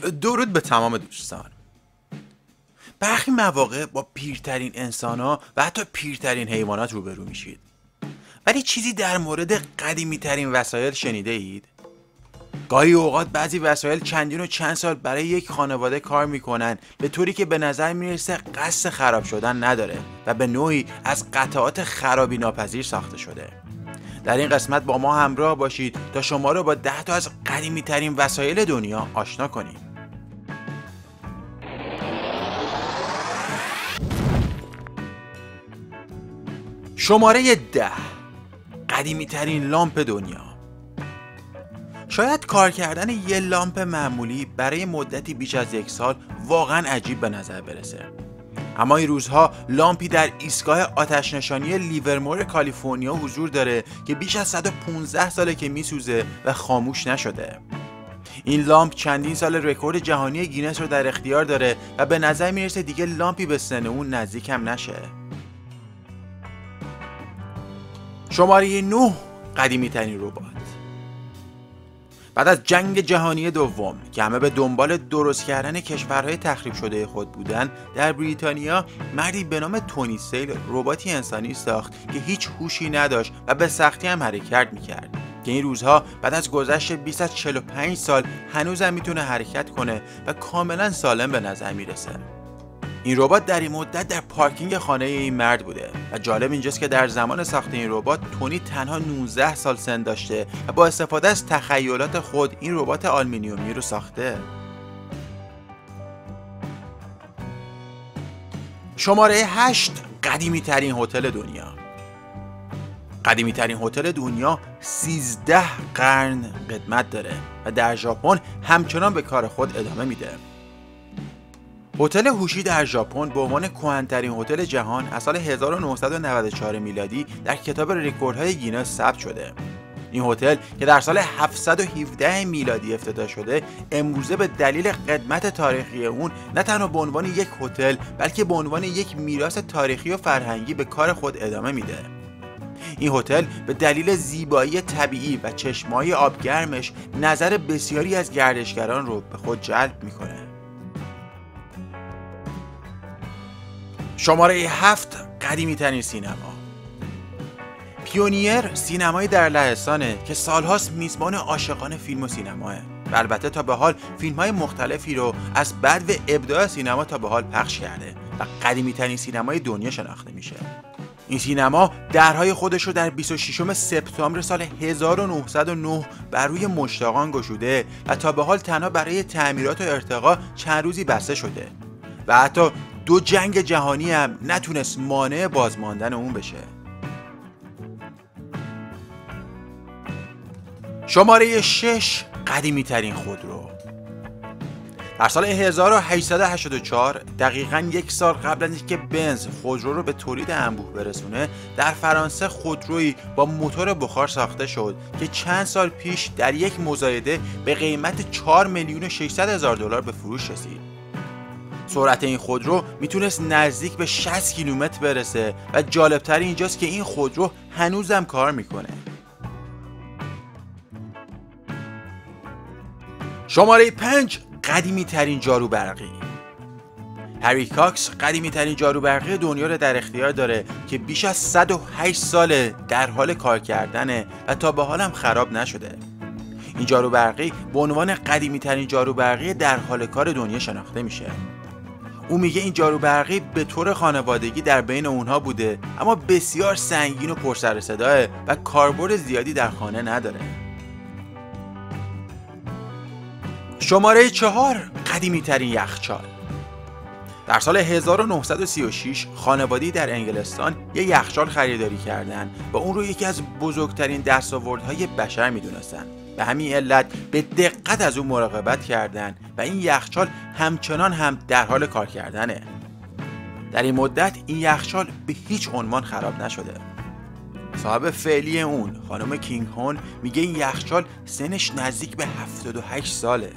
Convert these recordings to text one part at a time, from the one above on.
درود به تمام دوستان. برخی مواقع با پیرترین انسان‌ها و حتی پیرترین حیوانات روبرو میشید. ولی چیزی در مورد قدیمی‌ترین وسایل شنیده اید؟ گاهی اوقات بعضی وسایل چندین و چند سال برای یک خانواده کار میکنن، به طوری که به نظر میرسه قصد خراب شدن نداره و به نوعی از قطعات خرابی ناپذیر ساخته شده. در این قسمت با ما همراه باشید تا شما رو با 10 تا از قدیمی ترین وسایل دنیا آشنا کنیم. شماره 10. قدیمی ترین لامپ دنیا. شاید کار کردن یه لامپ معمولی برای مدتی بیش از 1 سال واقعا عجیب به نظر برسه، اما این روزها لامپی در ایستگاه آتش‌نشانی لیورمور کالیفرنیا حضور داره که بیش از 115 ساله که میسوزه و خاموش نشده. این لامپ چندین سال رکورد جهانی گینس رو در اختیار داره و به نظر میرسه دیگه لامپی به سن اون نزدیک هم نشه. شماره 9. قدیمی ترین ربات. بعد از جنگ جهانی دوم که همه به دنبال درست کردن کشورهای تخریب شده خود بودن، در بریتانیا مردی به نام تونی سیل رباتی انسانی ساخت که هیچ هوشی نداشت و به سختی هم حرکت میکرد، که این روزها بعد از گذشت 20 از 45 سال هنوزم میتونه حرکت کنه و کاملا سالم به نظر میرسه. این ربات در این مدت در پارکینگ خانه این مرد بوده و جالب اینجاست که در زمان ساخت این ربات تونی تنها 19 سال سن داشته و با استفاده از تخیلات خود این ربات آلومینیومی رو ساخته. شماره 8. قدیمی ترین هتل دنیا. قدیمی ترین هتل دنیا 13 قرن قدمت داره و در ژاپن همچنان به کار خود ادامه میده. هتل هوشی در ژاپن به عنوان کهن‌ترین هتل جهان از سال 1994 میلادی در کتاب رکوردهای گینس ثبت شده. این هتل که در سال 717 میلادی افتتاح شده، امروزه به دلیل قدمت تاریخی اون نه تنها به عنوان یک هتل بلکه به عنوان یک میراث تاریخی و فرهنگی به کار خود ادامه میده. این هتل به دلیل زیبایی طبیعی و چشمه‌های آبگرمش نظر بسیاری از گردشگران رو به خود جلب میکنه. شماره 7. قدیمی ترین سینما. پیونیر سینمایی در لهستانه که سالهاست میزبان عاشقان فیلم و سینماه و البته تا به حال فیلم‌های مختلفی رو از بدو ابداع سینما تا به حال پخش کرده و قدیمی ترین سینمای دنیا شناخته میشه. این سینما درهای خودش رو در 26 سپتامبر سال 1909 بر روی مشتاقان گشوده و تا به حال تنها برای تعمیرات و ارتقا چند روزی بسته شده و حتی 2 جنگ جهانی هم نتونست مانع بازماندن اون بشه. شماره 6. قدیمی ترین خودرو. در سال 1884 دقیقاً 1 سال قبل از اینکه بنز خودرو رو به تولید انبوه برسونه، در فرانسه خودرویی با موتور بخار ساخته شد که چند سال پیش در یک مزایده به قیمت 4,600,000 به فروش رسید. سرعت این خودرو میتونست نزدیک به 60 کیلومتر برسه و جالبتر اینجاست که این خودرو هنوزم کار میکنه. شماره 5. قدیمی ترین جارو برقی. هری کاکس قدیمی ترین جارو برقی دنیا رو در اختیار داره که بیش از 108 ساله در حال کار کردنه و تا به حال هم خراب نشده. این جارو برقی به عنوان قدیمی ترین جارو برقی در حال کار دنیا شناخته میشه. او میگه این جارو برقی به طور خانوادگی در بین اونها بوده، اما بسیار سنگین و پر سر و صداه و کاربرد زیادی در خانه نداره. شماره 4. قدیمی ترین یخچال. در سال 1936 خانواده‌ای در انگلستان یک یخچال خریداری کردند و اون رو یکی از بزرگترین دستاوردهای بشر میدونستن. به همین علت به دقت از اون مراقبت کردند و این یخچال همچنان هم در حال کار کردنه. در این مدت این یخچال به هیچ عنوان خراب نشده. صاحب فعلی اون، خانم کینگ هون، میگه این یخچال سنش نزدیک به 78 ساله.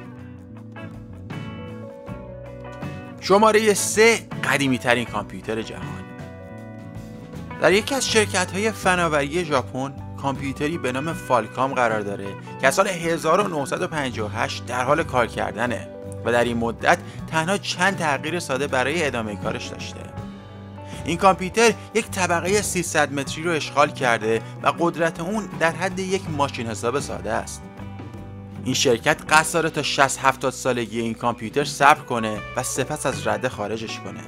شماره 3. قدیمی ترین کامپیوتر جهان. در یکی از شرکت‌های فناوری ژاپن کامپیوتری به نام فالکام قرار داره که از سال 1958 در حال کار کردنه. و در این مدت تنها چند تغییر ساده برای ادامه کارش داشته. این کامپیوتر یک طبقه 300 متری رو اشغال کرده و قدرت اون در حد یک ماشین حساب ساده است. این شرکت قصد داره تا 60-70 سالگی این کامپیوتر صبر کنه و سپس از رده خارجش کنه.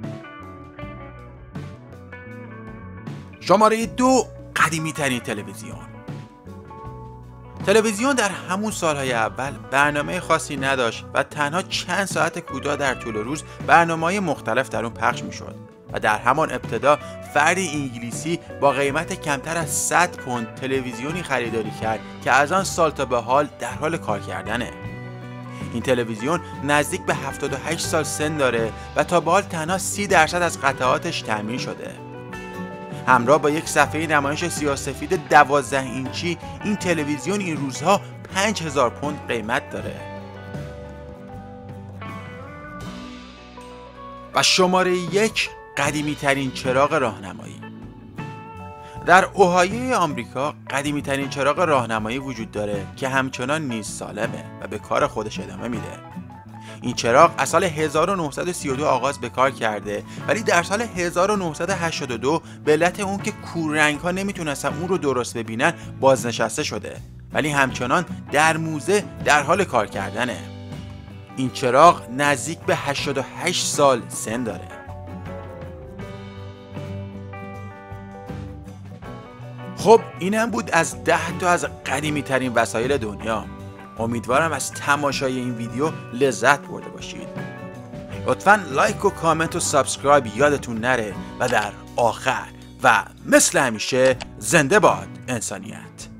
شماره 2، قدیمی ترین تلویزیون. تلویزیون در همون سالهای اول برنامه خاصی نداشت و تنها چند ساعت کوتاه در طول روز برنامه‌های مختلف در اون پخش میشد و در همان ابتدا فردی انگلیسی با قیمت کمتر از 100 پوند تلویزیونی خریداری کرد که از آن سال تا به حال در حال کار کردنه. این تلویزیون نزدیک به 78 سال سن داره و تا به حال تنها 30% از قطعاتش تعمیر شده. همراه با یک صفحه نمایش سیاه‌سفید 12 اینچی این تلویزیون این روزها 5000 پوند قیمت داره. و شماره 1، قدیمی ترین چراغ راهنمایی. در اوهایوی آمریکا قدیمی ترین چراغ راهنمایی وجود داره که همچنان نیز سالمه و به کار خودش ادامه میده. این چراغ از سال 1932 آغاز به کار کرده، ولی در سال 1982 به علت اون که کوررنگ ها نمیتونستن اون رو درست ببینن بازنشسته شده، ولی همچنان در موزه در حال کار کردنه. این چراغ نزدیک به 88 سال سن داره. خب اینم بود از 10 تا از قدیمی ترین وسایل دنیا. امیدوارم از تماشای این ویدیو لذت برده باشید. لطفاً لایک و کامنت و سابسکرایب یادتون نره و در آخر و مثل همیشه زنده باد انسانیت.